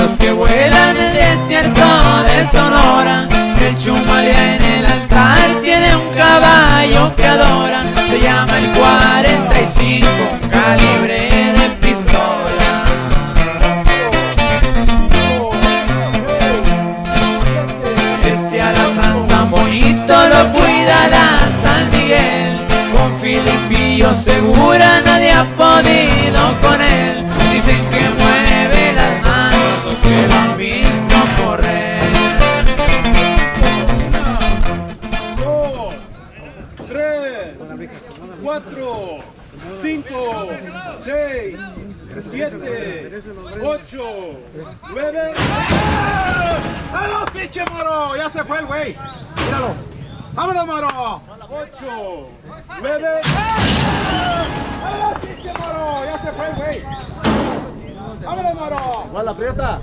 los que vuelan el desierto de Sonora. El Chumalia en el altar tiene un caballo que adora, se llama el 45, calibre de pistola. Este alazán tan bonito lo cuida la San Miguel, con Filipillo segura nadie ha podido con él. Dicen que mueve las manos los que lo han visto correr. 2, 3, 4, 5, 6, 7, 8, 9. ¡Vámonos, pinche moro! ¡Ya se fue el güey! ¡Míralo! ¡Vámonos, moro! 8, 9. ¡Vámonos, pinche moro! ¡Ya se fue el güey! ¡Vámonos, moro! ¿Cuál la aprieta?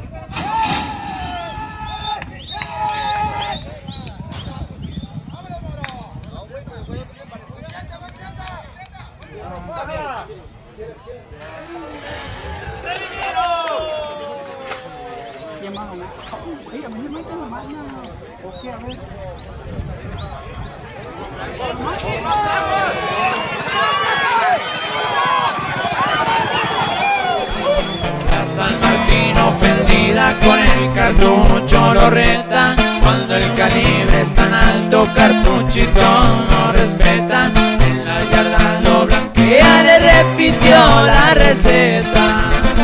La San Martín ofendida con el cartucho lo reta. Cuando el calibre es tan alto, cartuchito no respeta. En la yarda lo blanquea, le repitió la receta.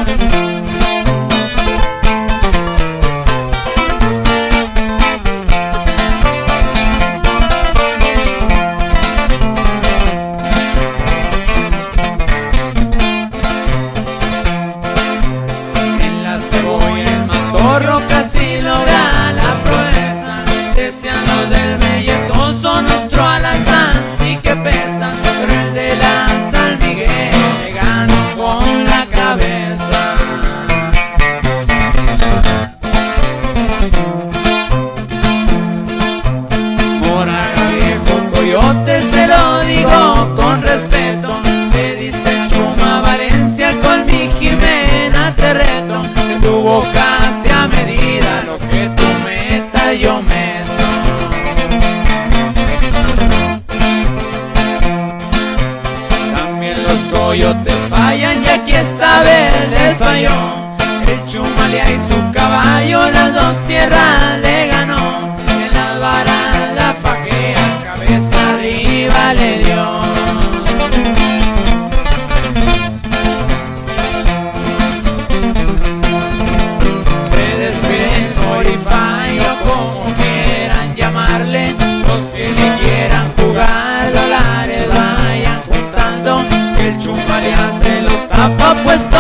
Casi logra la proeza, decían los del melletoso, nuestro alazán sí que pesa, pero el de la San Miguel le ganó con la cabeza. Moraga viejo coyote, se lo digo con respeto, le dice el Chuma Valencia, con mi Jimena te reto, que tu boca a medida, lo que tú metas yo meto. También los coyotes fallan y aquí esta vez les falló. El Chumalia y su caballo las dos tierras le ganó. En las varas la fajea, cabeza arriba le dio. Los que le quieran jugar dólares vayan juntando, que el Chumalia se los tapa pues